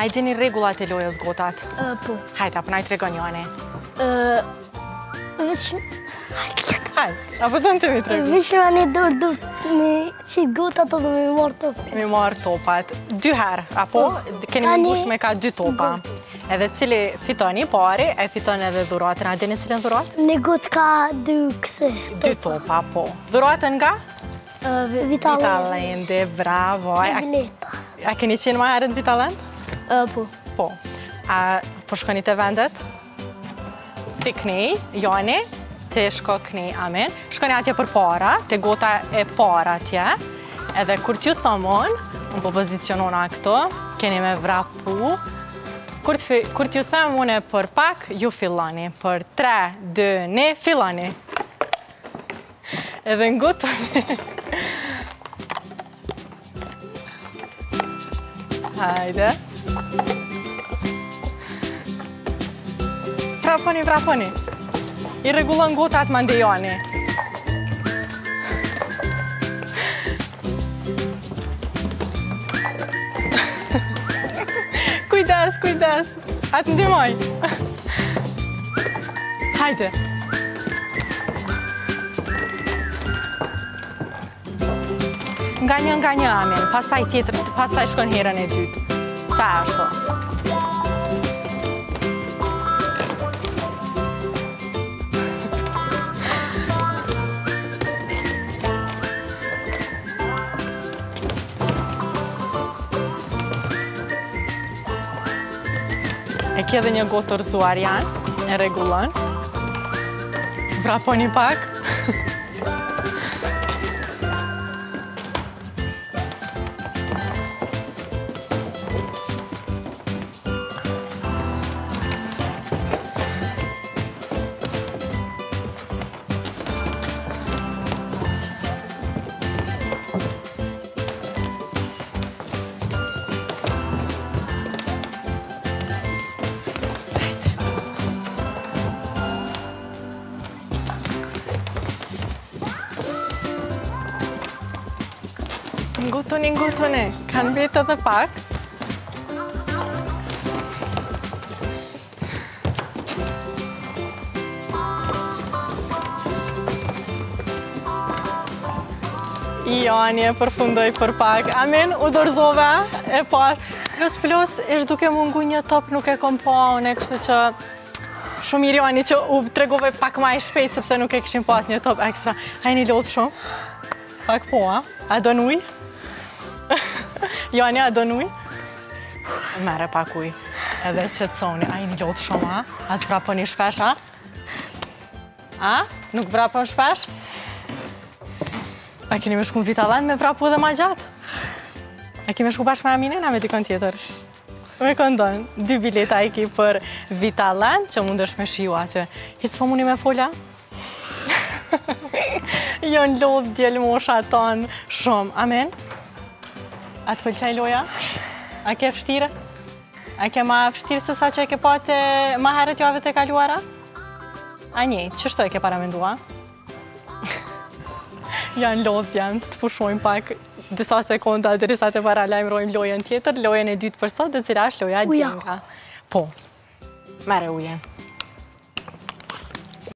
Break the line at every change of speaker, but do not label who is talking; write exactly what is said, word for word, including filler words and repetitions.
A i dini regullat e lojës gotat?
Po.
Hajde, apo na i tregon Joani.
Veç...
Hajde, apo të në të mi tregu?
Veç me një dorë dorë me qitë gotat edhe me marrë topat.
Me marrë topat. Dy herë, apo? Keni me mbush me ka dy topa. Edhe cili fiton i pari, e fiton edhe dhuratën. A dini cilën dhuratë?
Një gotë ka dy këse.
Dy topa, po. Dhuratën nga?
Vitalende.
Bravo.
Bileta.
A keni qenë ma herën Vitalend?
Po.
Po. A po shkoni të vendet? Ti knej, Joani, ti shko knej, amen. Shkoni atje për para, te gota e para atje. Edhe kur t'ju thomon, në po pozicionona këto, keni me vrapu. Kur t'ju thomon e për pak, ju filloni. Për tre, dy, një, filloni. Edhe ngutoni. Hajde. Vraponi, vraponi. I regullon gotat mande Joani. Kujdes, kujdes. Atë ndimoj. Hajde. Nga një, nga një, amen. Pastaj tjetër, pastaj shkon herën e dytë. Qa ashtu? E kje dhe një gotë të rëzuar janë, e regullon. Vraponi pak. Ngutuni, ngutuni. Kanë vetë edhe pak. Joani e përfundoj për pak. Amen, u dorëzove e parë. Plus plus, ishtë duke mungu një top, nuk e kom pa une, kështu që shumë mirë Joani që u tregove pak ma i shpejt, sepse nuk e këshim pas një top ekstra. Hajni lodhë shumë. Pak po, a? A do nuj? Joani, a do nuj? Mere pak uj. Edhe që të soni, a i një lodhë shumë, a? A së vraponi shpesh, a? A? Nuk vrapon shpesh? A keni me shku në Vitalend me vrapu dhe ma gjatë? A keni me shku bashkë me Aminen, a me dikon tjetër? Me këndon, dy bileta i ki për Vitalend, që mund është me shiua që hitë s'po mundi me folja? Jo në lodhë djelë mosha tonë shumë, amen? A të pëlqaj loja? A ke fështire? A ke ma fështire se sa që e ke pate ma herët jave të kaluara? A një, qështu e ke paramendua? Janë lodhë janë, të pushojmë pak disa sekonda dhe risa të para lajmërojmë lojën tjetër, lojën e dytë për sot dhe cila është loja gjenga. Po, mere ujen.